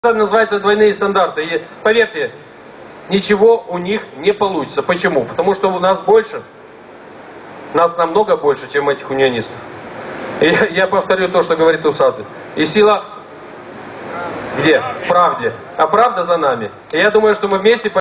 Это называется двойные стандарты. И поверьте, ничего у них не получится. Почему? Потому что у нас больше, нас намного больше, чем этих унионистов. И я повторю то, что говорит Усатый. И сила где? В правде. А правда за нами. И я думаю, что мы вместе